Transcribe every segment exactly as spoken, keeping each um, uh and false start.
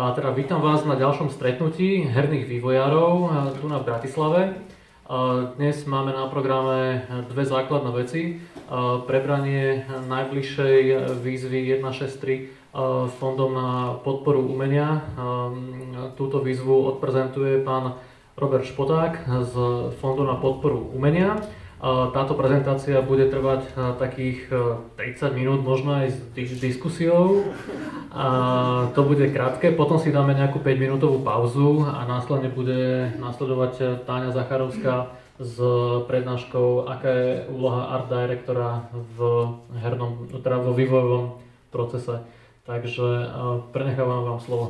A teda vítam vás na ďalšom stretnutí herných vývojárov tu na Bratislave. Dnes máme na programe dve základné veci. Prebranie najbližšej výzvy jedna šesť tri Fondom na podporu umenia. Túto výzvu odprezentuje pán Robert Špoták z Fondu na podporu umenia. Táto prezentácia bude trvať takých tridsať minút, možno aj s diskusiou. A to bude krátke, potom si dáme nejakú päťminútovú pauzu a následne bude nasledovať Táňa Zacharovská s prednáškou, aká je úloha art directora v hernom, teda vo vývojovom procese. Takže prenechávam vám slovo.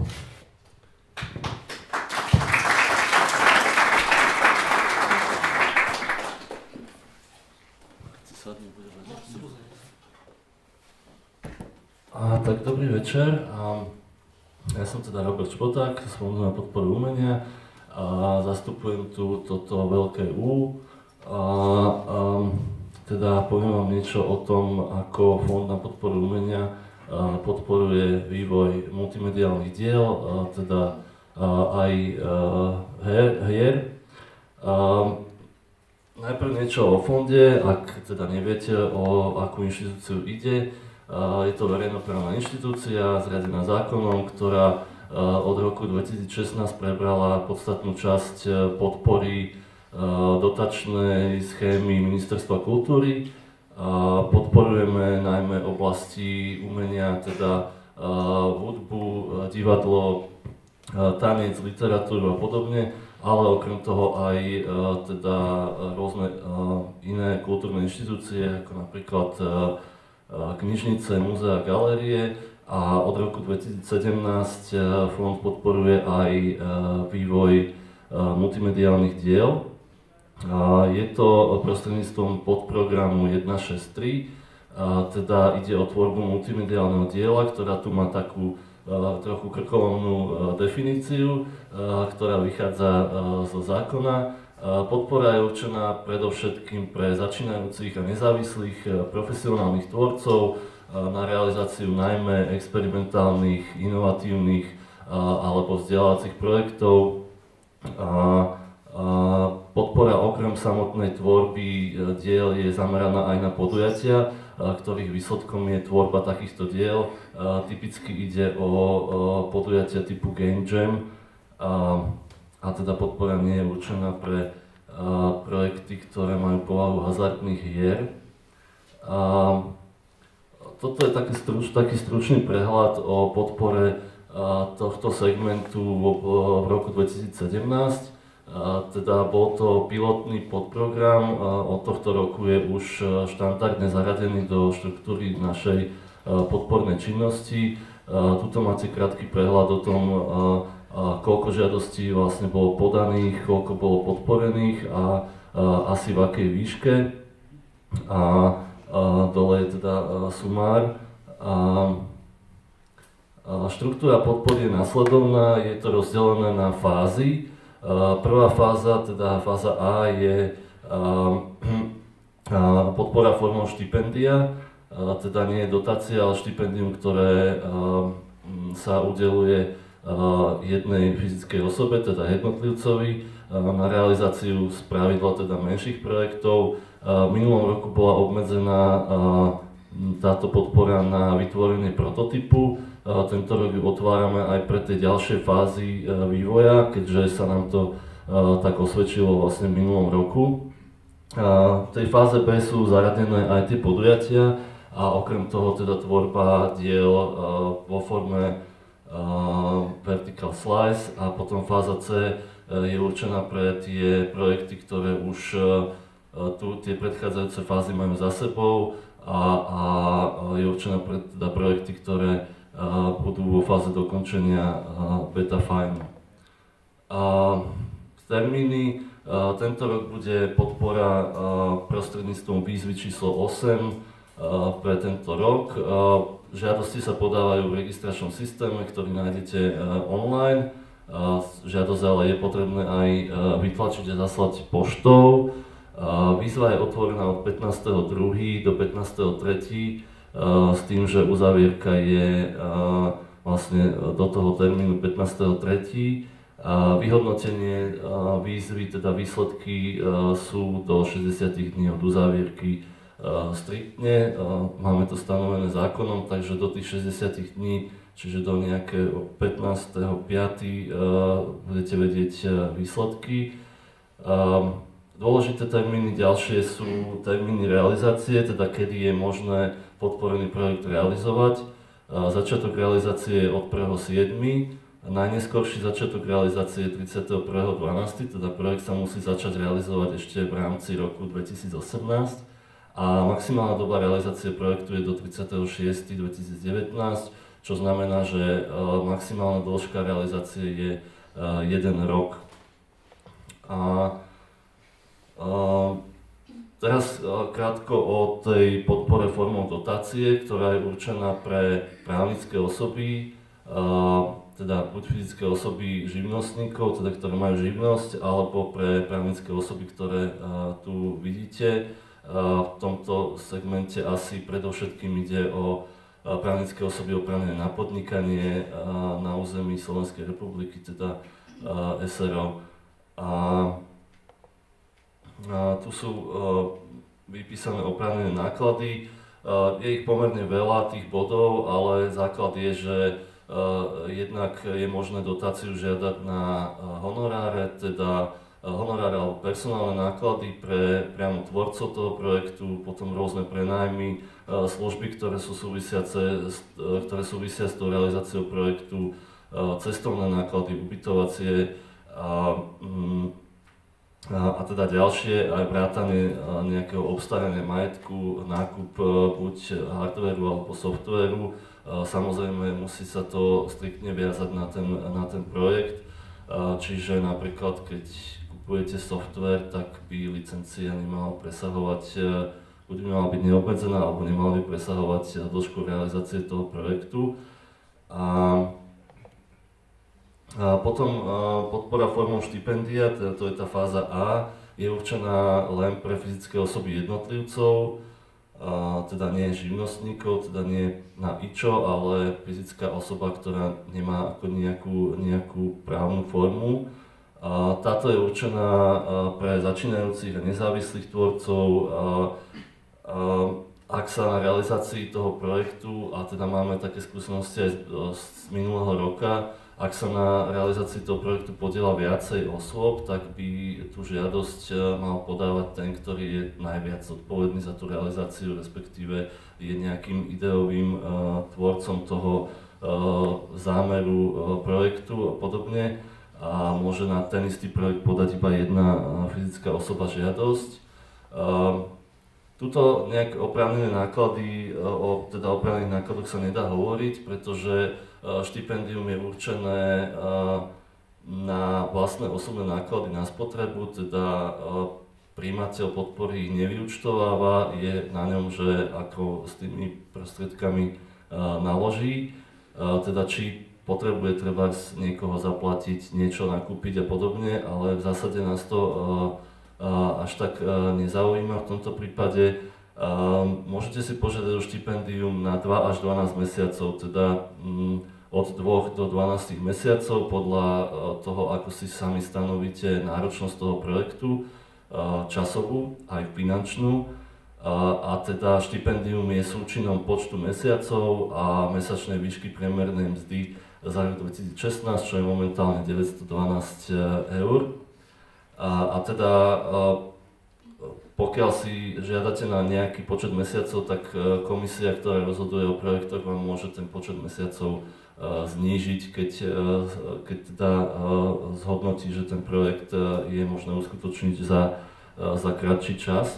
A, tak dobrý večer. A, ja som teda Robert Špoták z Fondu na podporu umenia a zastupujem tu toto veľké U. A, a, teda poviem vám niečo o tom, ako Fond na podporu umenia a, podporuje vývoj multimediálnych diel, a, teda a, aj a, her. hier. A, najprv niečo o fonde, ak teda neviete, o akú inštitúciu ide. Je to verejnoprávna inštitúcia zriadená zákonom, ktorá od roku dvetisícšestnásť prebrala podstatnú časť podpory dotačnej schémy Ministerstva kultúry. Podporujeme najmä oblasti umenia, teda hudbu, divadlo, tanec, literatúru a podobne, ale okrem toho aj teda rôzne iné kultúrne inštitúcie, ako napríklad knižnice, múzea, galérie, a od roku dvetisícsedemnásť fond podporuje aj vývoj multimediálnych diel. Je to prostredníctvom podprogramu jedna šesť tri, teda ide o tvorbu multimediálneho diela, ktorá tu má takú trochu krkolomnú definíciu, ktorá vychádza zo zákona. Podpora je určená predovšetkým pre začínajúcich a nezávislých profesionálnych tvorcov na realizáciu najmä experimentálnych, inovatívnych alebo vzdelávacích projektov. Podpora okrem samotnej tvorby diel je zameraná aj na podujatia, ktorých výsledkom je tvorba takýchto diel. Typicky ide o podujatia typu Game Jam. A teda podpora nie je určená pre a, projekty, ktoré majú povahu hazardných hier. A, toto je taký, struč, taký stručný prehľad o podpore a, tohto segmentu v, v roku dvetisícsedemnásť. A, teda bol to pilotný podprogram, a od tohto roku je už štandardne zaradený do štruktúry našej a, podpornej činnosti. A, tuto máte krátky prehľad o tom, a, a koľko žiadostí vlastne bolo podaných, koľko bolo podporených a, a asi v akej výške. A, a dole je teda sumár. A, a štruktúra podpory je nasledovná, je to rozdelené na fázy. A prvá fáza, teda fáza A, je a, a podpora formou štipendia, a teda nie je dotácia, ale štipendium, ktoré a, sa udeľuje jednej fyzickej osobe, teda jednotlivcovi, na realizáciu spravidla teda menších projektov. V minulom roku bola obmedzená táto podpora na vytvorenie prototypu. Tento rok ju otvárame aj pre tie ďalšie fázy vývoja, keďže sa nám to tak osvedčilo vlastne v minulom roku. V tej fáze B sú zaradené aj tie podujatia a okrem toho teda tvorba diel vo forme Uh, vertical slice, a potom fáza C uh, je určená pre tie projekty, ktoré už uh, tu tie predchádzajúce fázy majú za sebou, a, a je určená pre teda projekty, ktoré uh, budú vo fáze dokončenia uh, beta fine. Uh, termíny, uh, tento rok bude podpora uh, prostredníctvom výzvy číslo osem uh, pre tento rok. Uh, Žiadosti sa podávajú v registračnom systéme, ktorý nájdete online. Žiadosť ale je potrebné aj vytlačiť a zaslať poštou. Výzva je otvorená od pätnásteho druhého do pätnásteho tretieho s tým, že uzavierka je vlastne do toho termínu pätnásteho tretieho Vyhodnotenie výzvy, teda výsledky sú do šesťdesiat dní od uzávierky striktne. Máme to stanovené zákonom, takže do tých šesťdesiat dní, čiže do nejakého pätnásteho piateho budete vedieť výsledky. Dôležité termíny ďalšie sú termíny realizácie, teda kedy je možné podporený projekt realizovať. Začiatok realizácie je od prvého siedmeho Najneskorší začiatok realizácie je tridsiateho prvého dvanásteho teda projekt sa musí začať realizovať ešte v rámci roku dvetisícosemnásť a maximálna doba realizácie projektu je do tridsiateho šiesteho dvetisícdevätnásť, čo znamená, že maximálna dĺžka realizácie je jeden rok. A, a teraz krátko o tej podpore formou dotácie, ktorá je určená pre právnické osoby, teda buď fyzické osoby živnostníkov, teda ktoré majú živnosť, alebo pre právnické osoby, ktoré uh, tu vidíte. Uh, v tomto segmente asi predovšetkým ide o uh, právnické osoby oprávnené na podnikanie uh, na území Slovenskej republiky, teda uh, es er o. A, a tu sú uh, vypísané oprávnené náklady. Uh, je ich pomerne veľa, tých bodov, ale základ je, že Uh, jednak je možné dotáciu žiadať na uh, honoráre, teda uh, honoráre alebo personálne náklady pre priamo tvorcov toho projektu, potom rôzne prenájmy, uh, služby, ktoré sú súvisiace, uh, ktoré súvisia s tou realizáciou projektu, uh, cestovné náklady, ubytovacie a, um, a, a teda ďalšie, aj vrátanie uh, nejakého obstarania majetku, nákup uh, buď hardvéru alebo softvéru. Samozrejme musí sa to striktne viazať na ten, na ten projekt, čiže napríklad keď kupujete software, tak by licencia nemala presahovať, buď by mala byť neobmedzená, alebo nemala by presahovať dĺžku realizácie toho projektu. A, a potom podpora formou štipendia, teda to je tá fáza A, je určená len pre fyzické osoby jednotlivcov, a teda nie živnostníkov, teda nie na ičo, ale fyzická osoba, ktorá nemá ako nejakú, nejakú právnu formu. A táto je určená pre začínajúcich a nezávislých tvorcov. A, a, ak sa na realizácii toho projektu, a teda máme také skúsenosti aj z, z minulého roka, ak sa na realizácii toho projektu podiela viacej osôb, tak by tú žiadosť mal podávať ten, ktorý je najviac zodpovedný za tú realizáciu, respektíve je nejakým ideovým uh, tvorcom toho uh, zámeru uh, projektu a podobne. A môže na ten istý projekt podať iba jedna uh, fyzická osoba žiadosť. Uh, Tuto nejak oprávnené náklady, uh, o teda oprávnených nákladoch sa nedá hovoriť, pretože štipendium je určené na vlastné osobné náklady na spotrebu, teda prijímateľ podpory ich nevyúčtováva, je na ňom, že ako s tými prostriedkami naloží, teda či potrebuje treba niekoho zaplatiť, niečo nakúpiť a podobne, ale v zásade nás to až tak nezaujíma v tomto prípade. Um, môžete si požiadať o štipendium na dva až dvanásť mesiacov, teda um, od dvoch do dvanástich mesiacov podľa uh, toho, ako si sami stanovíte náročnosť toho projektu, uh, časovú aj finančnú. Uh, a teda štipendium je súčinom počtu mesiacov a mesačnej výšky priemernej mzdy za rok dvetisícšestnásť, čo je momentálne deväťstodvanásť eur. A, a teda uh, pokiaľ si žiadate na nejaký počet mesiacov, tak komisia, ktorá rozhoduje o projektoch, vám môže ten počet mesiacov znížiť, keď, keď teda zhodnotí, že ten projekt je možné uskutočniť za, za kratší čas.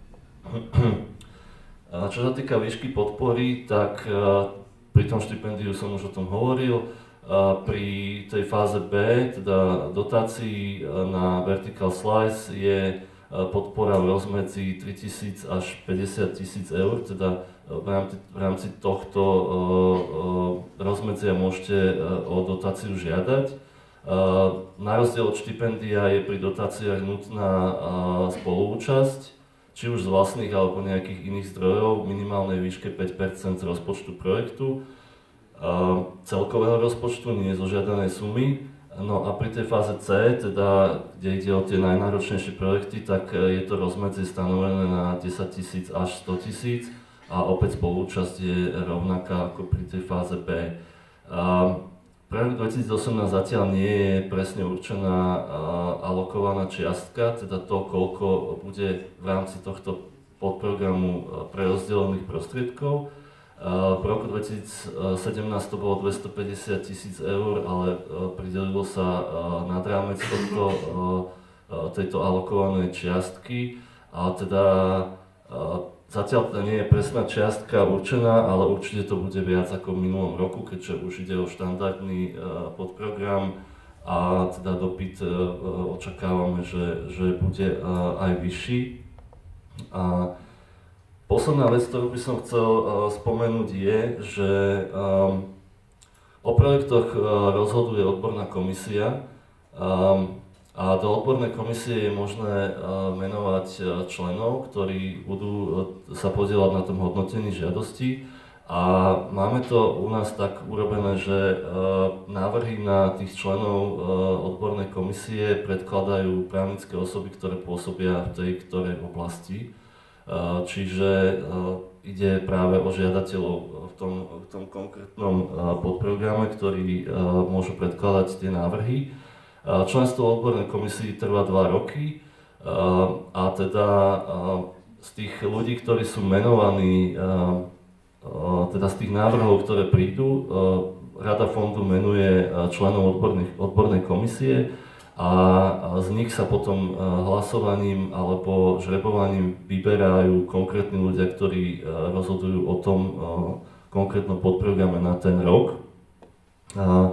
Čo sa týka výšky podpory, tak pri tom štipendiu som už o tom hovoril. Pri tej fáze B, teda dotácií na Vertical Slice, je podpora v rozmedzi tritisíc až päťdesiat tisíc eur, teda v rámci, v rámci tohto uh, uh, rozmedzia môžete uh, o dotáciu žiadať. Uh, na rozdiel od štipendia je pri dotáciách nutná uh, spoluúčasť, či už z vlastných alebo nejakých iných zdrojov v minimálnej výške päť percent z rozpočtu projektu. celkového rozpočtu, nie zo žiadanej sumy. No a pri tej fáze C, teda, kde ide o tie najnáročnejšie projekty, tak je to rozmedzie stanovené na desaťtisíc až sto tisíc a opäť spolúčasť je rovnaká ako pri tej fáze B. Pre rok dvetisícosemnásť zatiaľ nie je presne určená alokovaná čiastka, teda to, koľko bude v rámci tohto podprogramu prerozdelených prostriedkov. V roku dvetisícsedemnásť to bolo dvestopäťdesiat tisíc eur, ale pridelilo sa nad rámec tohto, tejto alokovanej čiastky. Ale teda zatiaľ to nie je presná čiastka určená, ale určite to bude viac ako v minulom roku, keďže už ide o štandardný podprogram a teda dopyt očakávame, že, že bude aj vyšší. A posledná vec, ktorú by som chcel uh, spomenúť je, že um, o projektoch uh, rozhoduje odborná komisia um, a do odbornej komisie je možné uh, menovať uh, členov, ktorí budú uh, sa podieľať na tom hodnotení žiadosti. A máme to u nás tak urobené, že uh, návrhy na tých členov uh, odbornej komisie predkladajú právnické osoby, ktoré pôsobia v tej ktorej oblasti. Čiže ide práve o žiadateľov v tom, v tom konkrétnom podprograme, ktorí môžu predkladať tie návrhy. Členstvo odbornej komisii trvá dva roky a teda z tých ľudí, ktorí sú menovaní, teda z tých návrhov, ktoré prídu, Rada fondu menuje členov odbornej komisie a z nich sa potom hlasovaním alebo žrebovaním vyberajú konkrétni ľudia, ktorí rozhodujú o tom konkrétnom podprograme na ten rok. A,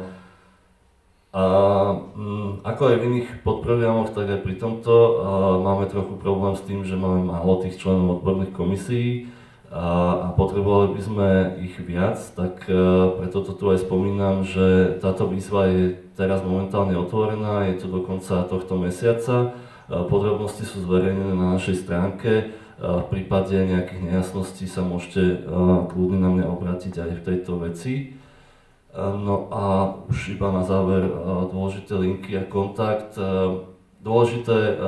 a ako aj v iných podprogramoch, tak aj pri tomto máme trochu problém s tým, že máme málo tých členov odborných komisií a potrebovali by sme ich viac, tak preto to tu aj spomínam, že táto výzva je teraz momentálne otvorená, je to do konca tohto mesiaca. Podrobnosti sú zverejnené na našej stránke. V prípade nejakých nejasností sa môžete kľudne na mňa obrátiť aj v tejto veci. No a už iba na záver dôležité linky a kontakt. Dôležité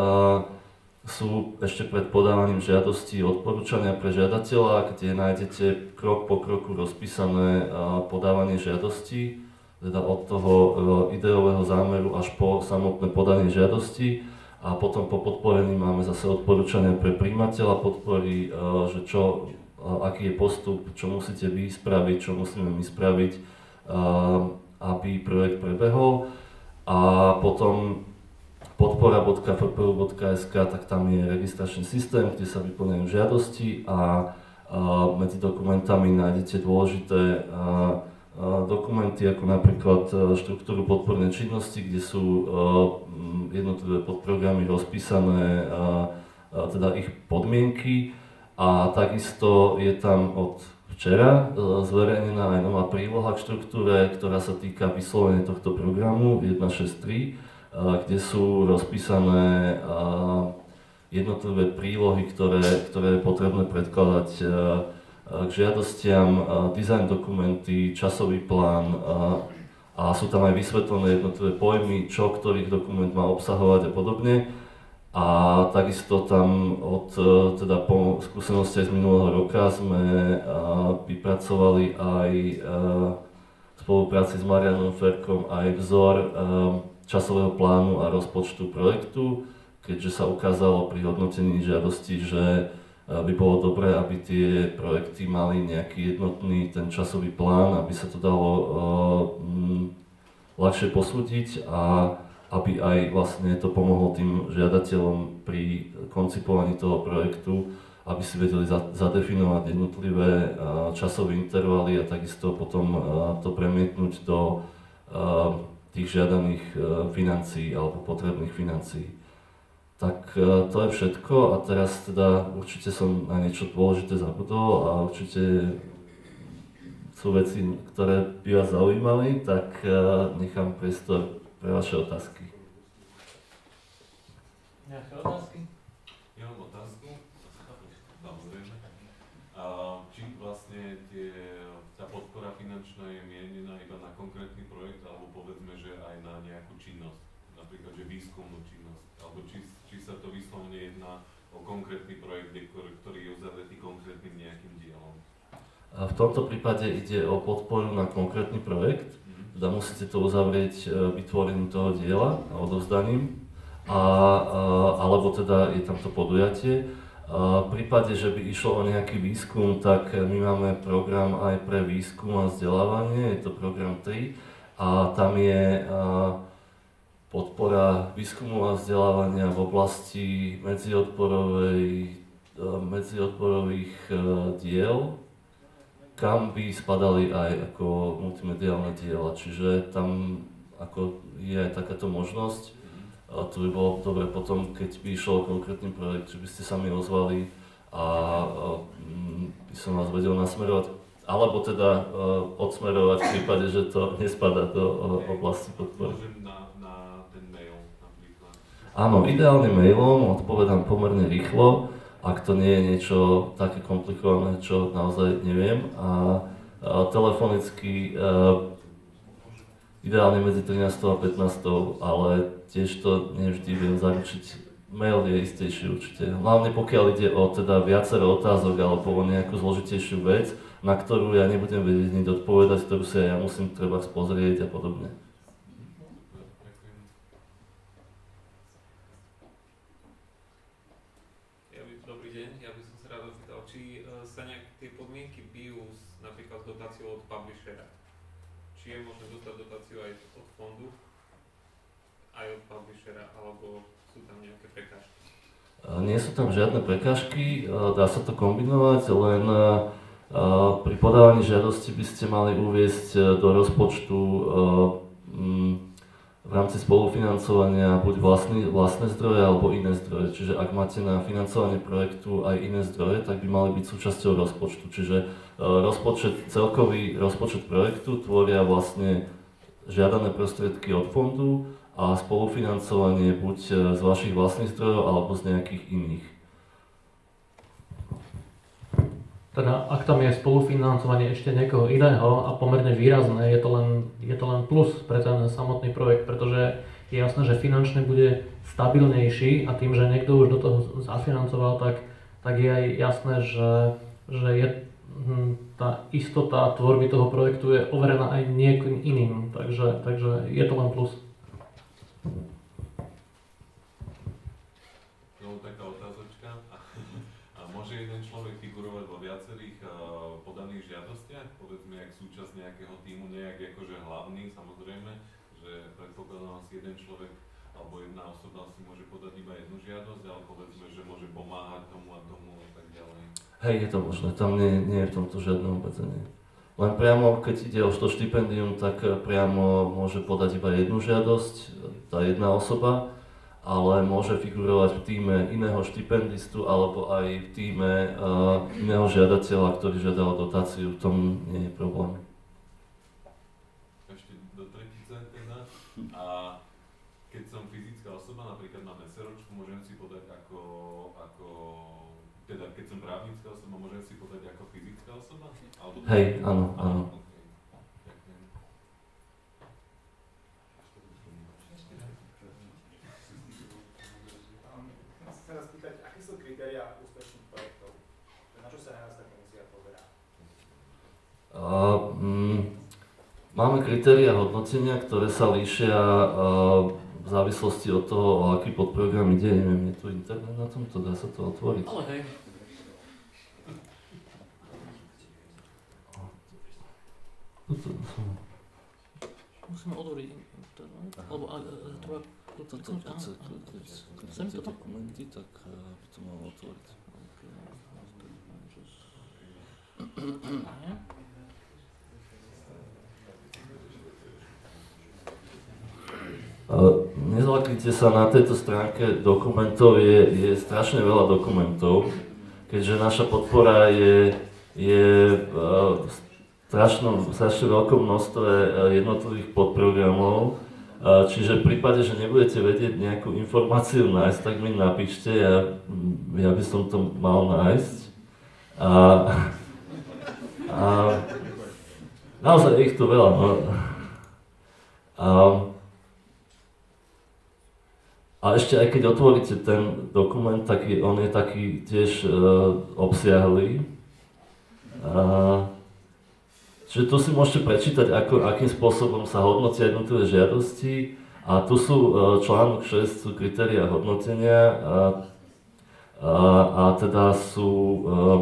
sú ešte pred podávaním žiadosti odporúčania pre žiadateľa, kde nájdete krok po kroku rozpísané podávanie žiadosti, teda od toho ideového zámeru až po samotné podanie žiadosti. A potom po podporení máme zase odporúčania pre prijímateľa podpory, že čo, aký je postup, čo musíte vy spraviť, čo musíme my spraviť, aby projekt prebehol. A potom podpora bodka f p u bodka es ka, tak tam je registračný systém, kde sa vyplňajú žiadosti a, a medzi dokumentami nájdete dôležité a, a dokumenty, ako napríklad štruktúru podpornej činnosti, kde sú a, jednotlivé podprogramy rozpísané, a, a teda ich podmienky, a takisto je tam od včera zverejnená aj nová príloha k štruktúre, ktorá sa týka vyslovenia tohto programu jedna šesť tri, kde sú rozpísané jednotlivé prílohy, ktoré, ktoré je potrebné predkladať k žiadostiam, design dokumenty, časový plán a sú tam aj vysvetlené jednotlivé pojmy, čo ktorých dokument má obsahovať a podobne. A takisto tam od teda po skúsenosti z minulého roka sme vypracovali aj v spolupráci s Marianom Ferkom aj vzor časového plánu a rozpočtu projektu, keďže sa ukázalo pri hodnotení žiadosti, že by bolo dobré, aby tie projekty mali nejaký jednotný ten časový plán, aby sa to dalo uh, ľahšie posúdiť a aby aj vlastne to pomohlo tým žiadateľom pri koncipovaní toho projektu, aby si vedeli za, zadefinovať jednotlivé uh, časové intervaly a takisto potom uh, to premietnúť do uh, tých žiadaných financií alebo potrebných financií. Tak to je všetko a teraz teda určite som na niečo dôležité zabudol a určite sú veci, ktoré by vás zaujímali, tak nechám priestor pre vaše otázky. Nejaké otázky? Ja mám otázku, samozrejme. Či vlastne tie, tá podpora finančná je jedná o konkrétny projekt, ktorý je uzavretý konkrétnym nejakým dielom. A v tomto prípade ide o podporu na konkrétny projekt, teda musíte to uzavrieť vytvorením toho diela a odovzdaním, a, a, alebo teda je tam to podujatie. V prípade, že by išlo o nejaký výskum, tak my máme program aj pre výskum a vzdelávanie, je to program tri a tam je podpora výskumu a vzdelávania v oblasti medziodborovej, medziodborových diel, kam by spadali aj ako multimediálne diela, čiže tam ako je aj takáto možnosť. A to by bolo dobre potom, keď by išlo o konkrétny projekt, že by ste sa mi ozvali a, a by som vás vedel nasmerovať, alebo teda uh, odsmerovať v prípade, že to nespadá do uh, oblasti podpory. Môžem na, na ten mail napríklad. Áno, ideálne mailom, odpovedám pomerne rýchlo, ak to nie je niečo také komplikované, čo naozaj neviem. A, a telefonicky uh, ideálne medzi trinástou a pätnástou, ale tiež to nevždy viem zaručiť. Mail je istejší určite. Hlavne pokiaľ ide o teda viacero otázok alebo o nejakú zložitejšiu vec, na ktorú ja nebudem vedieť hneď odpovedať, ktorú si ja musím treba spozrieť a podobne. Ja by, dobrý deň, ja by som sa rád opýtal, či uh, sa nejak tie podmienky bijú napríklad s dotáciou od publishera. Či je možné dostať dotáciu aj od fondu, aj od publishera, alebo sú tam nejaké prekážky? Nie sú tam žiadne prekážky, dá sa to kombinovať, len pri podávaní žiadosti by ste mali uviesť do rozpočtu v rámci spolufinancovania buď vlastný, vlastné zdroje alebo iné zdroje. Čiže ak máte na financovanie projektu aj iné zdroje, tak by mali byť súčasťou rozpočtu. Čiže rozpočet, celkový rozpočet projektu tvoria vlastne žiadané prostriedky od fondu a spolufinancovanie buď z vašich vlastných zdrojov alebo z nejakých iných. Teda ak tam je spolufinancovanie ešte niekoho iného a pomerne výrazné, je to len, je to len plus pre ten samotný projekt, pretože je jasné, že finančne bude stabilnejší a tým, že niekto už do toho zafinancoval, tak, tak je aj jasné, že, že je, tá istota tvorby toho projektu je overená aj niekým iným, takže, takže je to len plus. No, taká otázočka. A môže jeden človek figurovať vo viacerých uh, podaných žiadostiach? Povedzme, jak súčasť nejakého týmu, nejak akože hlavný, samozrejme, že predpokladám asi jeden človek alebo jedna osoba si môže podať iba jednu žiadosť, ale povedzme, že môže pomáhať tomu a tomu a tak ďalej. Hej, je to možné, tam nie, nie je v tomto žiadne obmedzenie. Len priamo, keď ide o to štipendium, tak priamo môže podať iba jednu žiadosť, tá jedna osoba, ale môže figurovať v tíme iného štipendistu alebo aj v tíme uh, iného žiadateľa, ktorý žiadal dotáciu, v tom nie je problém. Ešte do tretice teda. A keď som fyzická osoba, napríklad mám SROčku, môžem si podať ako, ako teda keď som právnická osoba, môžem si podať ako fyzická osoba? Alebo Hej, áno, áno. Chcem sa spýtať, aké sú kritériá úspešných projektov? Na čo sa najviac tá komisia pozerá? Uh, mm, máme kritéria hodnotenia, ktoré sa líšia uh, v závislosti od toho, o aký podprogram ide. Neviem, je tu internet na tomto, dá sa to otvoriť? Ale hej. Musíme otvoriť internet, alebo treba kliknúť, áno. Chcem toto? Dokumenty, tak by to malo otvoriť. Nezlaknite sa, na tejto stránke dokumentov je, je strašne veľa dokumentov, keďže naša podpora je, je uh, strašnom, strašne veľkom množstve jednotlivých podprogramov. Čiže v prípade, že nebudete vedieť nejakú informáciu nájsť, tak mi napíšte, ja, ja by som to mal nájsť. A, a naozaj je ich tu veľa. No. A, a A ešte aj keď otvoríte ten dokument, tak je, on je taký tiež uh, obsiahlý. Uh, čiže tu si môžete prečítať, ako, akým spôsobom sa hodnotia jednotlivé žiadosti. A tu sú uh, článok šesť, sú kritériá hodnotenia. A, a, a teda sú uh,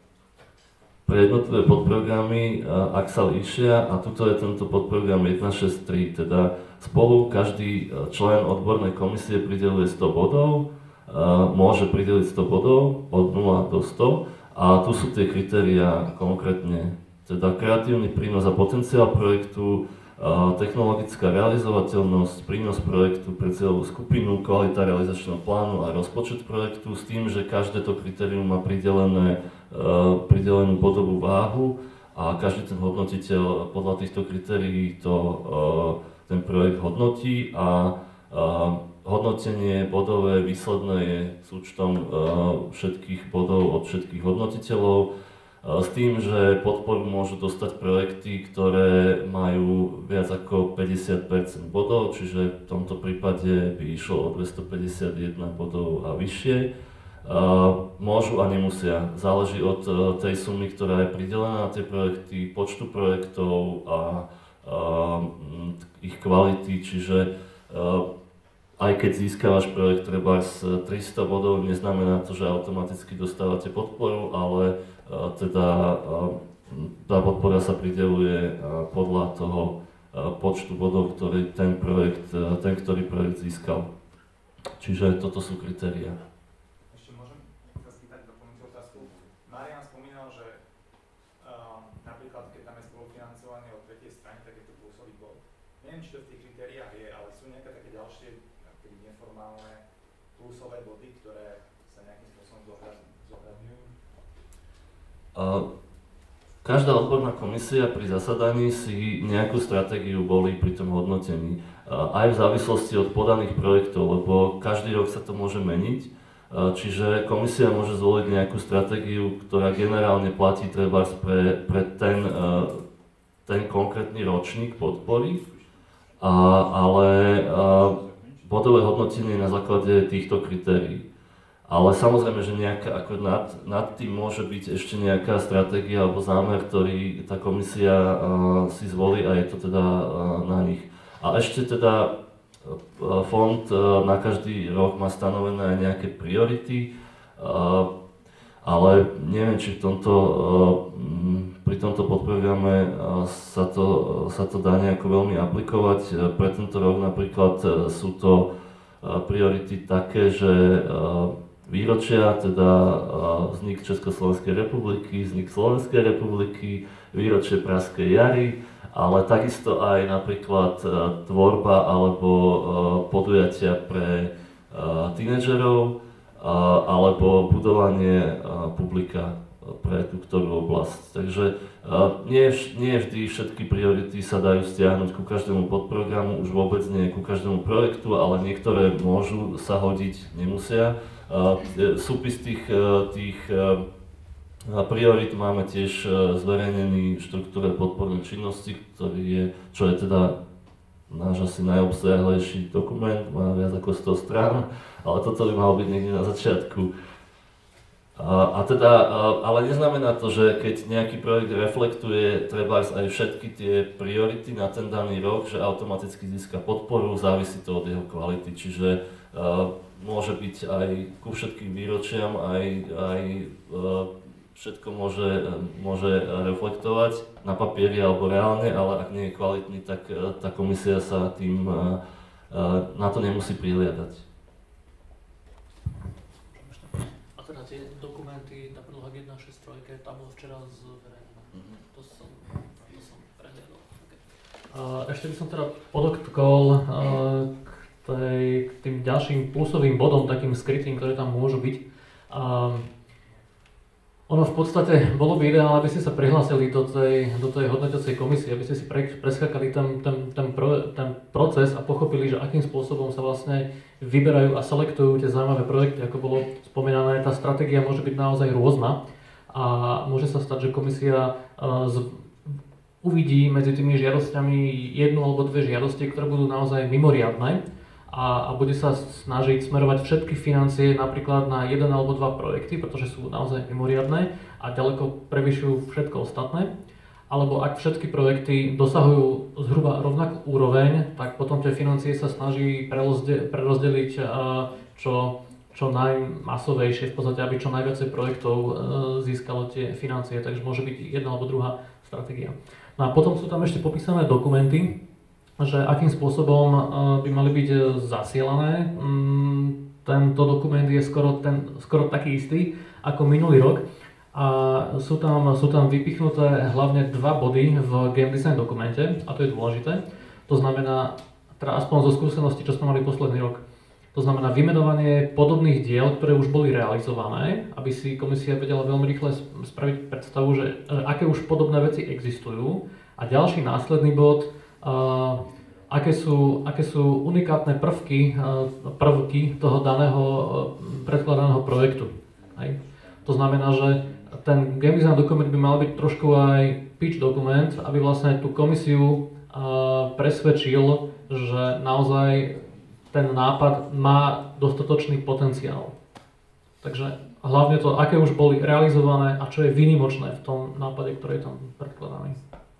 pre jednotlivé podprogramy, uh, ak sa líšia, a tuto je tento podprogram jedna šesť tri, teda spolu každý člen odbornej komisie prideľuje sto bodov, môže prideliť sto bodov od nula do sto a tu sú tie kritériá konkrétne, teda kreatívny prínos a potenciál projektu, technologická realizovateľnosť, prínos projektu pre cieľovú skupinu, kvalita realizačného plánu a rozpočet projektu s tým, že každé to kritérium má pridelené, pridelenú bodovú váhu a každý ten hodnotiteľ podľa týchto kritérií to ten projekt hodnotí a, a hodnotenie bodové výsledné je súčtom a, všetkých bodov od všetkých hodnotiteľov a, s tým, že podporu môžu dostať projekty, ktoré majú viac ako päťdesiat percent bodov, čiže v tomto prípade by išlo o dvestopäťdesiatjeden bodov a vyššie. A, môžu a nemusia, záleží od a, tej sumy, ktorá je pridelená na tie projekty, počtu projektov a Uh, ich kvality, čiže uh, aj keď získavaš projekt treba z tristo bodov, neznamená to, že automaticky dostávate podporu, ale uh, teda uh, tá podpora sa prideľuje uh, podľa toho uh, počtu bodov, ktorý ten projekt, uh, ten ktorý projekt získal. Čiže toto sú kritériá. Ešte môžem sa spýtať doplňujúcu otázku. Marián spomínal, že uh, napríklad keď tam je spolufinancovanie od tretej strany, tak je to plusový bod. Neviem, či to v tých kritériách je, ale sú nejaké také ďalšie neformálne plusové body, ktoré sa nejakým spôsobom zohľadňujú? Uh, každá odborná komisia pri zasadaní si nejakú stratégiu volí pri tom hodnotení. Uh, aj v závislosti od podaných projektov, lebo každý rok sa to môže meniť. Uh, čiže komisia môže zvoliť nejakú stratégiu, ktorá generálne platí treba pre, pre ten, uh, ten konkrétny ročník podpory, uh, ale uh, bodové hodnotenie na základe týchto kritérií. Ale samozrejme, že nejaká, ako nad, nad tým môže byť ešte nejaká stratégia alebo zámer, ktorý tá komisia uh, si zvolí a je to teda uh, na nich. A ešte teda uh, fond uh, na každý rok má stanovené aj nejaké priority, uh, ale neviem, či v tomto, uh, pri tomto podprograme uh, sa, to, uh, sa to dá nejako veľmi aplikovať. Uh, pre tento rok napríklad uh, sú to uh, priority také, že uh, výročia, teda vznik Československej republiky, vznik Slovenskej republiky, výročie Pražskej jary, ale takisto aj napríklad tvorba alebo podujatia pre tínedžerov alebo budovanie publika pre tú ktorú oblasť. Takže nie, nie vždy všetky priority sa dajú stiahnuť ku každému podprogramu, už vôbec nie ku každému projektu, ale niektoré môžu sa hodiť, nemusia. Súpis tých, tých priorit máme tiež zverejnený v štruktúre podpornej činnosti, ktorý je, čo je teda náš asi najobsiahlejší dokument, má viac ako sto strán, ale toto by malo byť niekde na začiatku. A, a teda, ale neznamená to, že keď nejaký projekt reflektuje treba aj všetky tie priority na ten daný rok, že automaticky získa podporu, závisí to od jeho kvality, čiže uh, môže byť aj ku všetkým výročiam, aj, aj uh, všetko môže, môže reflektovať na papieri alebo reálne, ale ak nie je kvalitný, tak uh, tá komisia sa tým uh, uh, na to nemusí prihliadať. Na tie dokumenty, tá príloha k jedna šesť tri, tá bola včera zverejnená. Mm-hmm. To som, to som prehliadol. Okay. Uh, ešte by som teda podotkol uh, k, tej, k tým ďalším plusovým bodom, takým skrytým, ktoré tam môžu byť. Uh, ono v podstate bolo by ideálne, aby ste sa prihlásili do tej, do tej hodnotiacej komisie, aby ste si pre, preskakali ten, ten, ten, pro, ten proces a pochopili, že akým spôsobom sa vlastne vyberajú a selektujú tie zaujímavé projekty. Ako bolo spomínané, tá stratégia môže byť naozaj rôzna a môže sa stať, že komisia uh, z, uvidí medzi tými žiadosťami jednu alebo dve žiadosti, ktoré budú naozaj mimoriadne a, a bude sa snažiť smerovať všetky financie napríklad na jeden alebo dva projekty, pretože sú naozaj mimoriadne a ďaleko prevyšujú všetko ostatné. Alebo ak všetky projekty dosahujú zhruba rovnakú úroveň, tak potom tie financie sa snaží prerozdeliť čo, čo najmasovejšie, v podstate aby čo najviacej projektov získalo tie financie, takže môže byť jedna alebo druhá stratégia. No a potom sú tam ešte popísané dokumenty, že akým spôsobom by mali byť zasielané. Tento dokument je skoro, ten, skoro taký istý ako minulý rok. A sú tam, sú tam vypichnuté hlavne dva body v game design dokumente a to je dôležité. To znamená, teda aspoň zo skúsenosti, čo sme mali posledný rok, to znamená vymenovanie podobných diel, ktoré už boli realizované, aby si komisia vedela veľmi rýchle spraviť predstavu, že, že aké už podobné veci existujú. A ďalší následný bod, uh, aké, sú, aké sú unikátne prvky, uh, prvky toho daného uh, predkladaného projektu. Hej. To znamená, že ten game design dokument by mal byť trošku aj pitch dokument, aby vlastne tú komisiu uh, presvedčil, že naozaj ten nápad má dostatočný potenciál. Takže hlavne to, aké už boli realizované a čo je výnimočné v tom nápade, ktorý je tam predkladaný.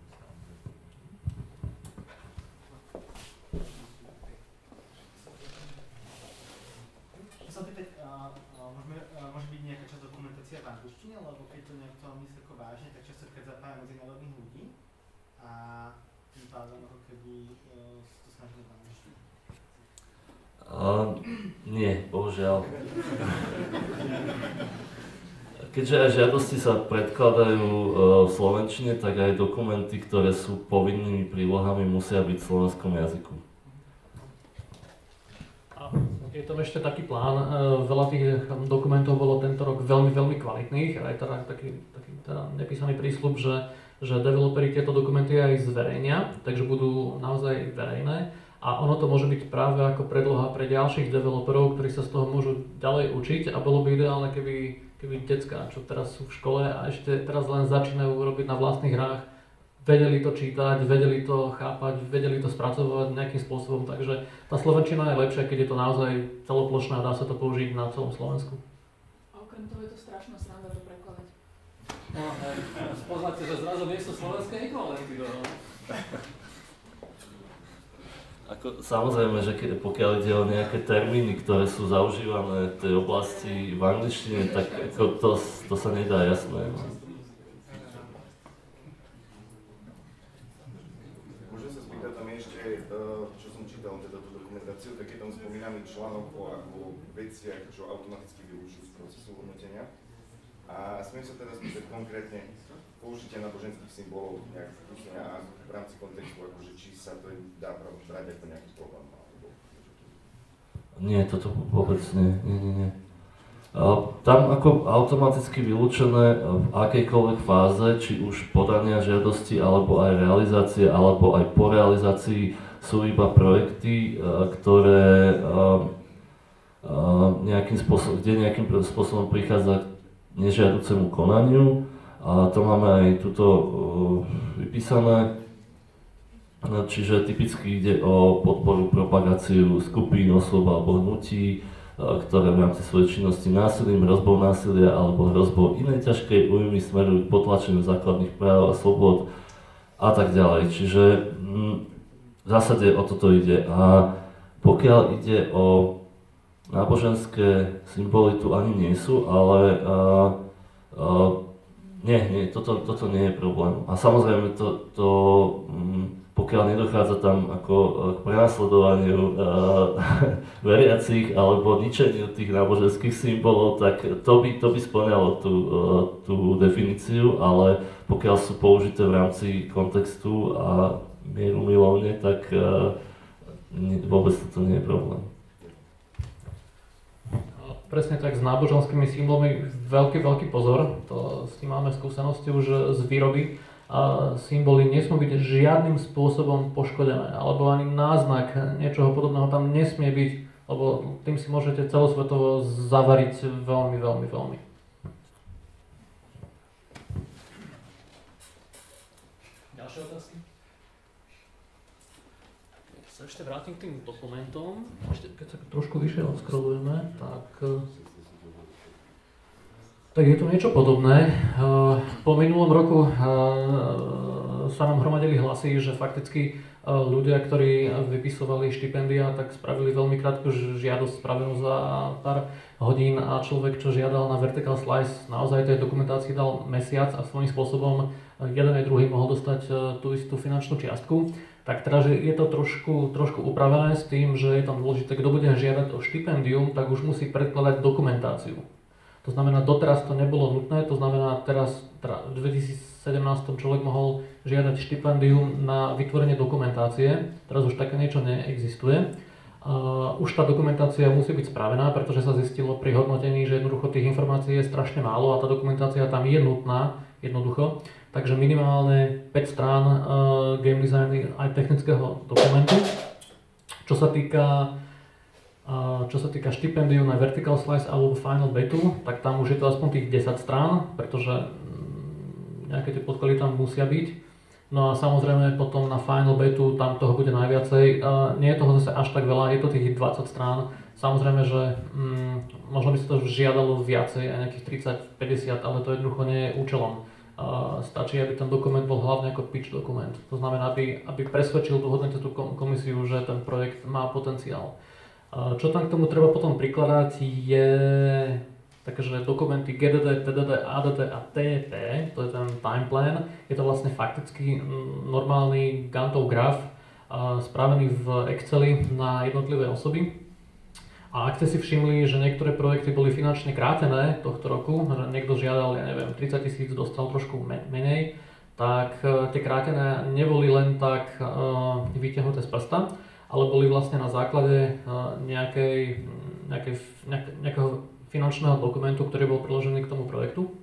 Môže byť nejaká časť dokumentácia v angličtine, lebo keď to niekto myslí ako vážne, tak často keď zapája medzinárodných ľudí a tým pádom ako keby uh, to snažíme v angličtine. Uh, nie, bohužiaľ. Keďže aj žiadosti sa predkladajú uh, v slovenčine, tak aj dokumenty, ktoré sú povinnými prílohami, musia byť v slovenskom jazyku. Je tam ešte taký plán, veľa tých dokumentov bolo tento rok veľmi, veľmi kvalitných, aj teda taký, taký teda nepísaný prísľub, že, že developeri tieto dokumenty aj zverejnia, takže budú naozaj verejné a ono to môže byť práve ako predloha pre ďalších developerov, ktorí sa z toho môžu ďalej učiť a bolo by ideálne, keby, keby decká, čo teraz sú v škole a ešte teraz len začínajú robiť na vlastných hrách, vedeli to čítať, vedeli to chápať, vedeli to spracovať nejakým spôsobom, takže tá slovenčina je lepšia, keď je to naozaj celoplošná a dá sa to použiť na celom Slovensku. A okrem toho je to strašná sranda to prekladať. No, spoznáte, že zrazu nie sú slovenské ekvivalenty. Ako, samozrejme, že ke, pokiaľ ide o nejaké termíny, ktoré sú zaužívané v tej oblasti v angličtine, tak ako to, to sa nedá jasné. Tak je tam spomínaný článok o ako veciach, čo automaticky využijú z procesu hodnotenia. A smiem sa teraz spýtať konkrétne použitie náboženských symbolov nejak vkusne a v rámci kontextu, akože či sa to dá brať ako nejaký problém. Alebo... Nie, toto vôbec nie. nie, nie, nie. Tam ako automaticky vylúčené v akejkoľvek fáze, či už podania žiadosti, alebo aj realizácie, alebo aj po realizácii sú iba projekty, ktoré nejakým spôsobom, kde nejakým spôsobom prichádza k nežiaducemu konaniu. A to máme aj tuto vypísané. Čiže typicky ide o podporu, propagáciu skupín, osôb alebo hnutí, ktoré v rámci svojej činnosti násilím, hrozbou násilia alebo hrozbou inej ťažkej újmy smerujú k potlačeniu základných práv a slobod a tak ďalej. Čiže v zásade o toto ide. A pokiaľ ide o náboženské symboly, tu ani nie sú, ale uh, uh, nie, nie, toto, toto nie je problém. A samozrejme to, to um, pokiaľ nedochádza tam ako k prenasledovaniu uh, veriacich alebo ničeniu tých náboženských symbolov, tak to by, to by spĺňalo tú, uh, tú definíciu, ale pokiaľ sú použité v rámci kontextu a mieru milovne, tak uh, nie, vôbec to nie je problém. Presne tak, s náboženskými symbolmi veľký, veľký pozor, to s tým máme skúsenosti už z výroby. A symboly nesmú byť žiadnym spôsobom poškodené, alebo ani náznak niečoho podobného tam nesmie byť, lebo tým si môžete celosvetovo zavariť veľmi, veľmi, veľmi. Ďalšie otázky? Ja sa sa ešte vrátim k tým dokumentom. Ešte, keď sa trošku vyššie odskrolujeme, tak, tak je to niečo podobné. Po minulom roku sa nám hromadili hlasy, že fakticky ľudia, ktorí vypisovali štipendia, tak spravili veľmi krátku žiadosť spravenú za pár hodín a človek, čo žiadal na vertical slice, naozaj tej dokumentácii dal mesiac a svojím spôsobom jeden aj druhý mohol dostať tú istú finančnú čiastku. Tak teda, že je to trošku, trošku upravené s tým, že je tam dôležité, kto bude žiadať o štipendium, tak už musí predkladať dokumentáciu. To znamená, doteraz to nebolo nutné, to znamená, teraz teda v dvetisícsedemnásť človek mohol žiadať štipendium na vytvorenie dokumentácie, teraz už také niečo neexistuje. Uh, už tá dokumentácia musí byť spravená, pretože sa zistilo pri hodnotení, že jednoducho tých informácií je strašne málo a tá dokumentácia tam je nutná, jednoducho. Takže minimálne päť strán uh, game designu aj technického dokumentu. Čo sa týka uh, čo sa týka štipendiu na vertical slice alebo final betu, tak tam už je to aspoň tých desať strán, pretože um, nejaké tie podklady tam musia byť. No a samozrejme potom na final betu tam toho bude najviacej. Uh, nie je toho zase až tak veľa, je to tých dvadsať strán. Samozrejme, že um, možno by sa to žiadalo viacej, aj nejakých tridsať päťdesiat, ale to jednoducho nie je účelom. Uh, stačí, aby ten dokument bol hlavne ako pitch dokument. To znamená, aby, aby presvedčil tú hodnotiacu komisiu, že ten projekt má potenciál. Uh, čo tam k tomu treba potom prikladať je takže dokumenty G D D, T D D, A D D a T P, to je ten time plan. Je to vlastne fakticky normálny Ganttov graf uh, spravený v Exceli na jednotlivé osoby. A ak ste si všimli, že niektoré projekty boli finančne krátené tohto roku, že niekto žiadal, ja neviem, tridsať tisíc, dostal trošku menej, tak uh, tie krátené neboli len tak uh, vytiahnuté z prsta, ale boli vlastne na základe uh, nejakej, nejakej, nejak, nejakého finančného dokumentu, ktorý bol priložený k tomu projektu.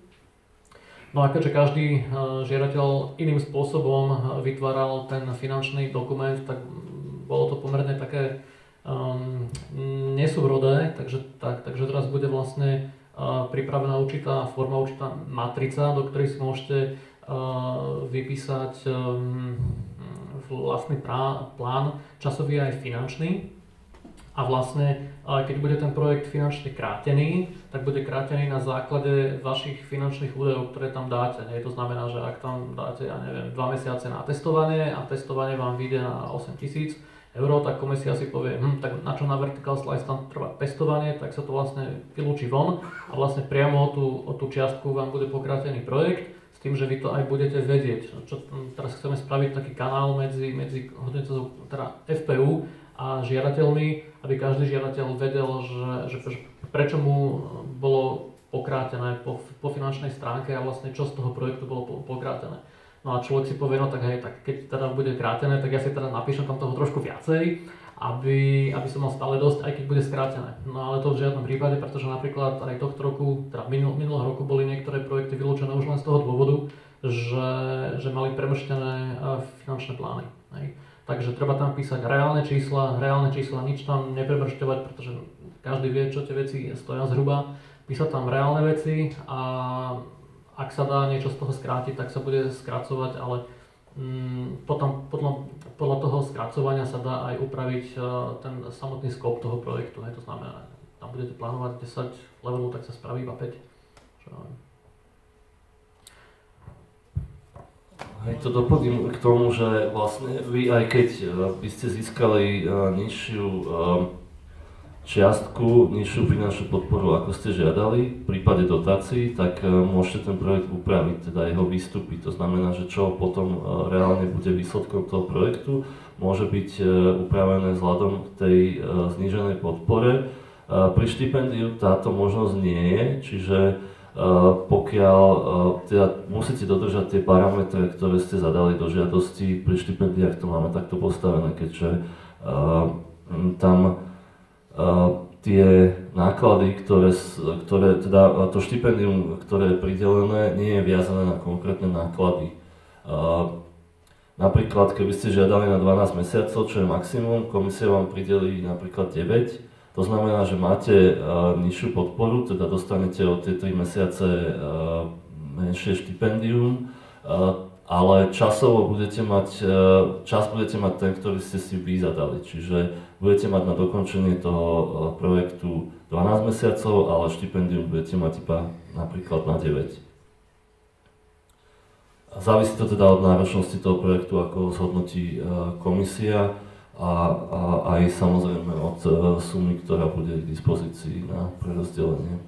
No a keďže každý uh, žiadateľ iným spôsobom vytváral ten finančný dokument, tak bolo to pomerne také um, nesúrodé, takže, tak, takže teraz bude vlastne uh, pripravená určitá forma, určitá matrica, do ktorej si môžete uh, vypísať um, vlastný prá, plán, časový aj finančný. A vlastne, keď bude ten projekt finančne krátený, tak bude krátený na základe vašich finančných údajov, ktoré tam dáte. Nie? To znamená, že ak tam dáte, ja neviem, dva mesiace na testovanie a testovanie vám vyjde na osem tisíc eur, tak komisia si povie, hm, tak na čo na vertical slice tam trvá testovanie, tak sa to vlastne vylúči von a vlastne priamo o tú, o tú čiastku vám bude pokrátený projekt s tým, že vy to aj budete vedieť. Čo, teraz chceme spraviť taký kanál medzi, medzi hodnotiteľom, teda F P U a žiadateľmi, aby každý žiadateľ vedel, že, že prečo mu bolo pokrátené po, po finančnej stránke a vlastne čo z toho projektu bolo pokrátené. No a človek si povie, no tak hej, tak keď teda bude krátené, tak ja si teda napíšem tam toho trošku viacej, aby, aby som mal stále dosť, aj keď bude skrátené. No ale to v žiadnom prípade, pretože napríklad aj tohto roku, teda minul, minulého roku boli niektoré projekty vylúčené už len z toho dôvodu, že, že mali premrštené finančné plány. Hej. Takže treba tam písať reálne čísla, reálne čísla, nič tam neprebršťovať, pretože každý vie, čo tie veci stoja zhruba. Písať tam reálne veci a ak sa dá niečo z toho skrátiť, tak sa bude skracovať, ale mm, potom, podľa, podľa toho skracovania sa dá aj upraviť uh, ten samotný skop toho projektu. Hej. To znamená, tam budete plánovať desať levelov, tak sa spraví iba päť. Čo ja viem. Hej, to doplním k tomu, že vlastne vy aj keď by ste získali uh, nižšiu uh, čiastku, nižšiu finančnú podporu, ako ste žiadali, v prípade dotácií, tak uh, môžete ten projekt upraviť, teda jeho výstupy. To znamená, že čo potom uh, reálne bude výsledkom toho projektu, môže byť uh, upravené vzhľadom k tej uh, zníženej podpore. Uh, pri štipendiu táto možnosť nie je, čiže Uh, pokiaľ uh, teda musíte dodržať tie parametre, ktoré ste zadali do žiadosti, pri štipendiách to máme takto postavené, keďže uh, tam uh, tie náklady, ktoré, ktoré teda to štipendium, ktoré je pridelené, nie je viazané na konkrétne náklady. Uh, napríklad, keby ste žiadali na dvanásť mesiacov, čo je maximum, komisia vám pridelí napríklad deväť. To znamená, že máte uh, nižšiu podporu, teda dostanete o tie tri mesiace uh, menšie štipendium uh, ale časovo budete mať, čas budete mať ten, ktorý ste si vy zadali, čiže budete mať na dokončenie toho projektu dvanásť mesiacov, ale štipendium budete mať iba napríklad na deväť. Závisí to teda od náročnosti toho projektu, ako ho zhodnotí komisia a, a aj samozrejme od sumy, ktorá bude k dispozícii na prerozdelenie.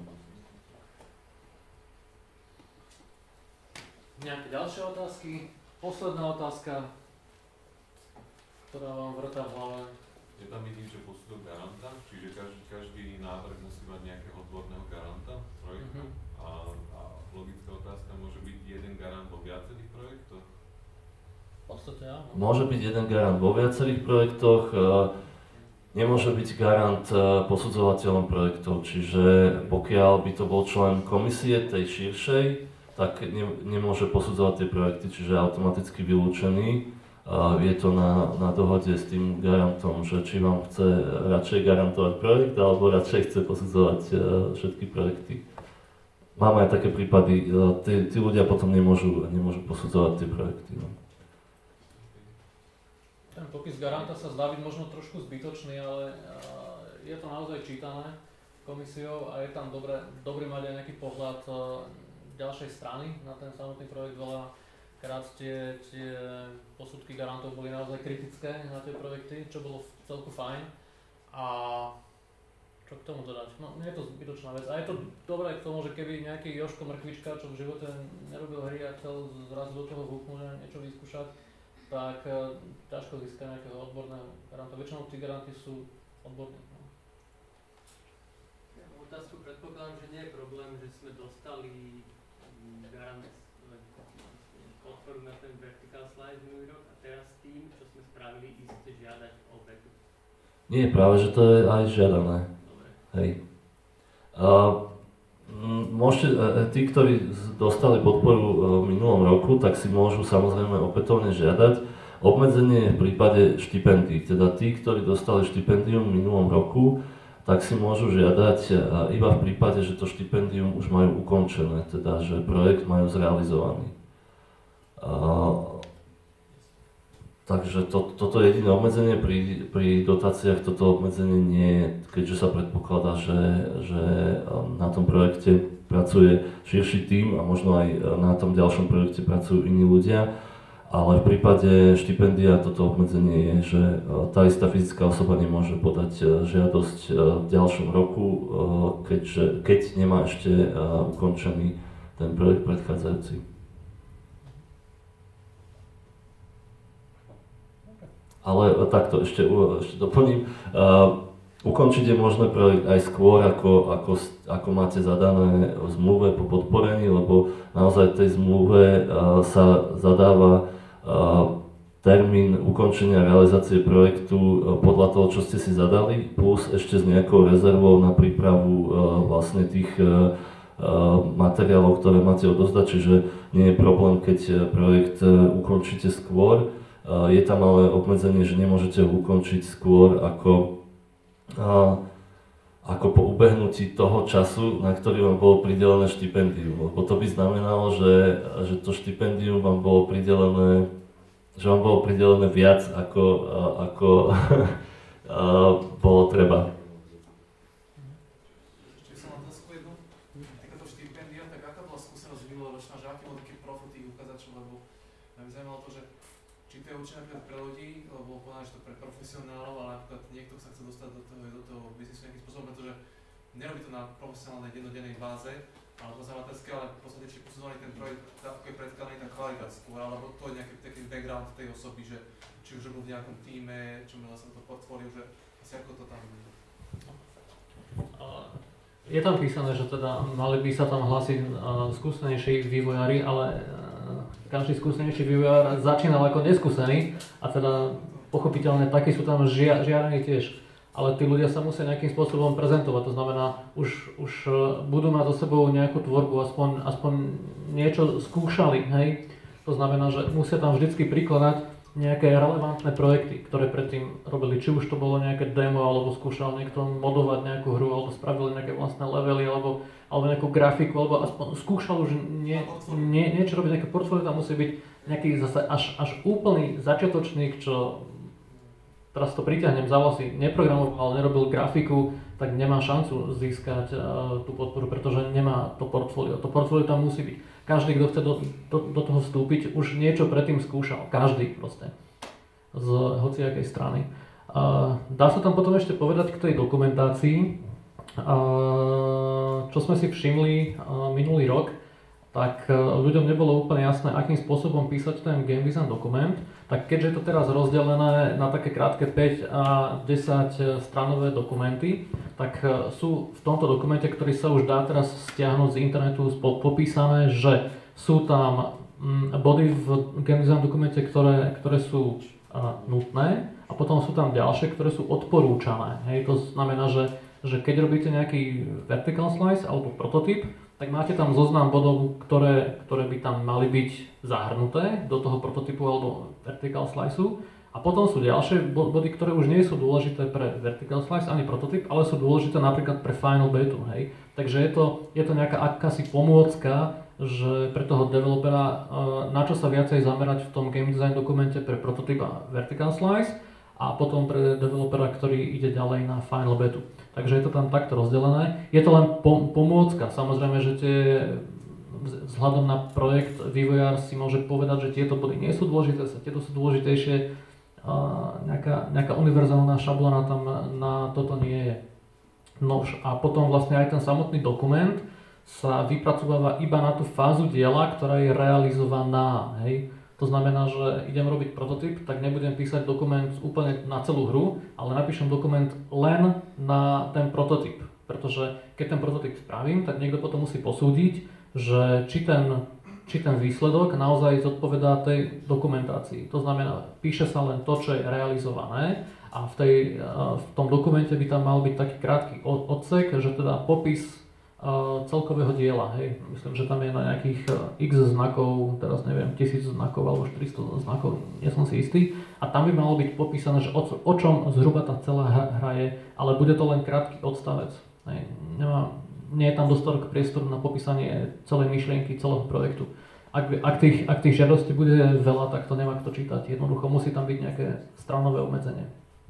Nejaké ďalšie otázky? Posledná otázka, ktorá vám vrtá v hlave. Je tam jedný, že posudok garanta, čiže každý, každý návrh musí mať nejakého odborného garanta projektu. Mm-hmm. a, a logická otázka, môže byť jeden garant vo viacerých projektoch? V podstate áno. Môže byť jeden garant vo viacerých projektoch, nemôže byť garant posudzovateľom projektov, čiže pokiaľ by to bol člen komisie tej širšej, tak ne, nemôže posudzovať tie projekty, čiže automaticky vylúčený. Je to na, na dohode s tým garantom, že či vám chce radšej garantovať projekt, alebo radšej chce posudzovať všetky projekty. Máme aj také prípady, tí, tí ľudia potom nemôžu, nemôžu posudzovať tie projekty. No. Ten popis garanta sa zdá byť možno trošku zbytočný, ale je to naozaj čítané komisiou a je tam dobre, dobre mať aj nejaký pohľad ďalšej strany na ten samotný projekt. Veľakrát tie, tie posudky garantov boli naozaj kritické na tie projekty, čo bolo celku fajn. A čo k tomu dodať? No, nie je to zbytočná vec. A je to dobré k tomu, že keby nejaký Jožko Mrkvička, čo v živote nerobil hry a chcel zrazu do toho húpnuť a niečo vyskúšať, tak uh, ťažko získať nejakého odborného garanta. Väčšinou tí garanti sú odborní. No. Ja otázku predpokladám, že nie je problém, že sme dostali garant podporu na ten vertical slide minulý rok a teraz tým, čo sme spravili, ísť žiadať o vetu. Nie, práve, že to je aj žiadané. Dobre. Hej. Uh, môžete, tí, ktorí dostali podporu v minulom roku, tak si môžu samozrejme opätovne žiadať. Obmedzenie je v prípade štipendií, teda tí, ktorí dostali štipendium v minulom roku, tak si môžu žiadať iba v prípade, že to štipendium už majú ukončené, teda že projekt majú zrealizovaný. Uh, takže to, toto je jediné obmedzenie, pri, pri dotáciách toto obmedzenie nie je, keďže sa predpokladá, že, že na tom projekte pracuje širší tím a možno aj na tom ďalšom projekte pracujú iní ľudia. Ale v prípade štipendia toto obmedzenie je, že tá istá fyzická osoba nemôže podať žiadosť v ďalšom roku, keďže, keď nemá ešte ukončený ten projekt predchádzajúci. Ale takto ešte, ešte doplním. Ukončiť je možné projekt aj skôr, ako, ako, ako máte zadané v zmluve po podporení, lebo naozaj v tej zmluve sa zadáva termín ukončenia realizácie projektu podľa toho, čo ste si zadali, plus ešte s nejakou rezervou na prípravu vlastne tých materiálov, ktoré máte odozdať, čiže nie je problém, keď projekt ukončíte skôr. Je tam ale obmedzenie, že nemôžete ho ukončiť skôr ako, ako po ubehnutí toho času, na ktorý vám bolo pridelené štipendium. Lebo to by znamenalo, že, že to štipendium vám bolo pridelené, že vám bolo pridelené viac, ako, ako bolo treba. Ešte som mám otázku jednu. Takéto štipendia, tak aká bola skúsenosť minuloročná, že aký bol taký profil tých ukazačov, lebo mňa by zaujímalo to, že či to je určené napríklad pre ľudí, lebo povedal, že to pre profesionálov, ale napríklad niekto sa chce dostať do toho, do toho biznisu nejakým spôsobom, pretože nerobí to na profesionálnej dennodennej báze, alebo poznávateľské, ale v podstate ešte posudzovaný ten projekt, ako je predkladaný tá kvalita skôr, alebo to je nejaký taký background tej osoby, že či už robil v nejakom týme, čo mala sa to portfólio, že asi ako to tam... Je tam písané, že teda mali by sa tam hlásiť uh, skúsenejší vývojári, ale uh, každý skúsenejší vývojár začínal ako neskúsený a teda pochopiteľne takí sú tam žia, žiadaní tiež. Ale tí ľudia sa musia nejakým spôsobom prezentovať, to znamená, už, už budú mať za sebou nejakú tvorbu, aspoň, aspoň niečo skúšali, hej. To znamená, že musia tam vždycky prikladať nejaké relevantné projekty, ktoré predtým robili, či už to bolo nejaké demo, alebo skúšal niekto modovať nejakú hru, alebo spravili nejaké vlastné levely, alebo, alebo nejakú grafiku, alebo aspoň skúšal už nie, nie, niečo robiť, nejaké portfólio tam musí byť nejaký zase až, až úplný začiatočník, čo teraz to priťahnem za vlasy, neprogramoval, nerobil grafiku, tak nemá šancu získať uh, tú podporu, pretože nemá to portfólio. To portfólio tam musí byť. Každý, kto chce do, do, do toho vstúpiť, už niečo predtým skúšal. Každý proste. Z hociakej strany. Uh, dá sa tam potom ešte povedať k tej dokumentácii. Uh, čo sme si všimli uh, minulý rok, tak uh, ľuďom nebolo úplne jasné, akým spôsobom písať ten game design dokument. Tak keďže je to teraz rozdelené na také krátke päť a desať stranové dokumenty, tak sú v tomto dokumente, ktorý sa už dá teraz stiahnuť z internetu, popísané, že sú tam body v game design dokumente, ktoré, ktoré sú nutné a potom sú tam ďalšie, ktoré sú odporúčané. Hej, to znamená, že, že keď robíte nejaký vertical slice alebo prototyp, tak máte tam zoznam bodov, ktoré, ktoré by tam mali byť zahrnuté do toho prototypu alebo vertical sliceu. A potom sú ďalšie body, ktoré už nie sú dôležité pre vertical slice ani prototyp, ale sú dôležité napríklad pre final betu. Hej. Takže je to, je to nejaká akási pomôcka, že pre toho developera, na čo sa viacej zamerať v tom game design dokumente pre prototyp a vertical slice a potom pre developera, ktorý ide ďalej na final betu. Takže je to tam takto rozdelené. Je to len pomôcka. Samozrejme, že tie, vzhľadom na projekt vývojár si môže povedať, že tieto body nie sú dôležité, tieto sú dôležitejšie. A nejaká, nejaká univerzálna šablona tam na toto nie je. Nož a potom vlastne aj ten samotný dokument sa vypracováva iba na tú fázu diela, ktorá je realizovaná. Hej. To znamená, že idem robiť prototyp, tak nebudem písať dokument úplne na celú hru, ale napíšem dokument len na ten prototyp. Pretože keď ten prototyp spravím, tak niekto potom musí posúdiť, že či ten, či ten výsledok naozaj zodpovedá tej dokumentácii. To znamená, píše sa len to, čo je realizované a v, tej, v tom dokumente by tam mal byť taký krátky odsek, že teda popis celkového diela, hej. Myslím, že tam je na nejakých x znakov, teraz neviem, tisíc znakov alebo štyristo znakov, nie som si istý. A tam by malo byť popísané, že o, o čom zhruba tá celá hra je, ale bude to len krátky odstavec. Hej. Nemá, nie je tam dostatok priestoru na popísanie celej myšlienky, celého projektu. Ak, ak, tých, ak tých žiadostí bude veľa, tak to nemá kto čítať. Jednoducho musí tam byť nejaké stranové obmedzenie.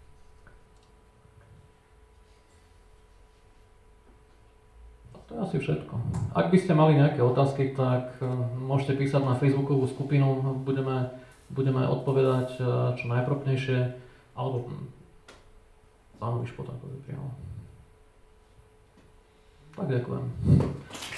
To je asi všetko. Ak by ste mali nejaké otázky, tak môžete písať na facebookovú skupinu, budeme, budeme odpovedať čo najpropnejšie, alebo pánovi Špotákovi priamo. Tak ďakujem.